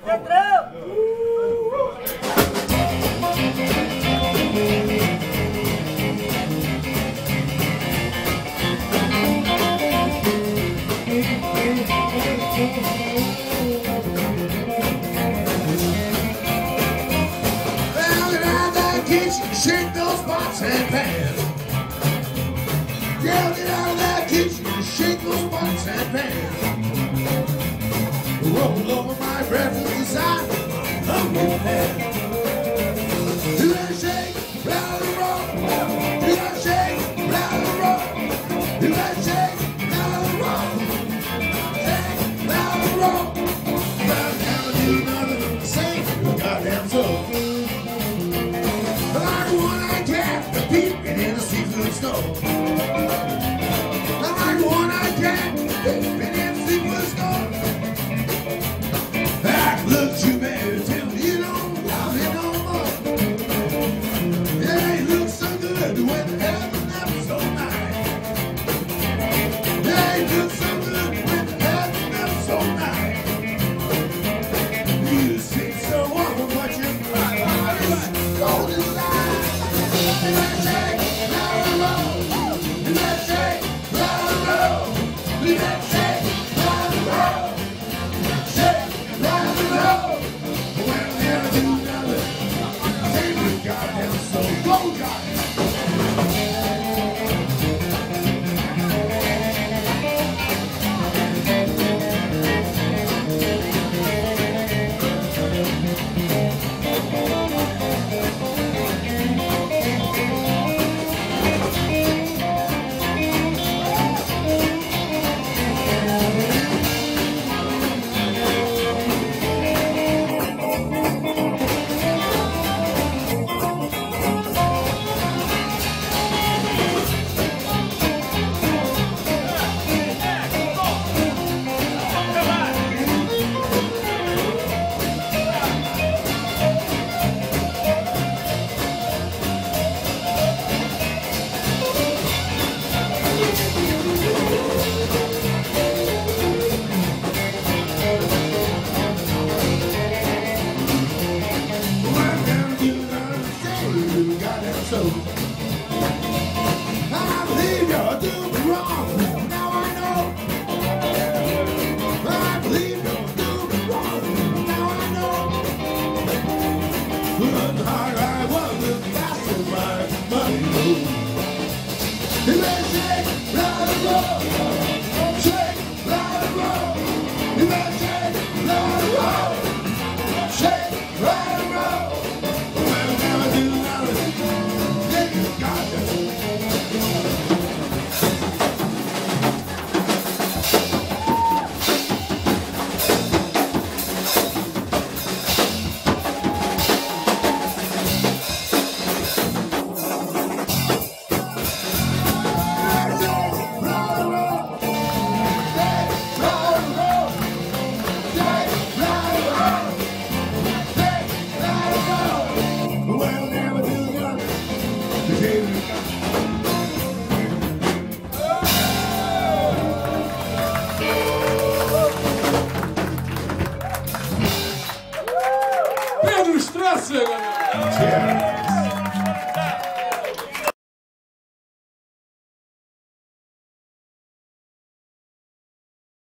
Shake those pots and pans. Yeah, get out of that kitchen and shake those pots and pans. Roll over my breakfast beside my hungry man. Do that shake, rattle and roll. Do that shake, rattle and roll. Do that shake, rattle and roll. Shake, rattle and roll. But I never do nothing but sing your goddamn soul. Peeping in the seafood store. I'm like one-eyed cat peeping in the seafood store. I look too bad, tell me you don't love me no more. Yeah, you look so good when the heaven never so nice. Yeah, you look so good when the heaven never so nice. You seem so warm, but you're golden light. Let's shake, roll and roll. Let's shake, roll and roll. Let's shake, roll and roll. Shake, roll and roll. We'll never do nothing. Save your goddamn soul. Go, goddamn. So, I believe you're doing me wrong. Now I know. I believe you're doing me wrong. Now I know. But hard I was the faster my money goes. Let's shake, roll and roll.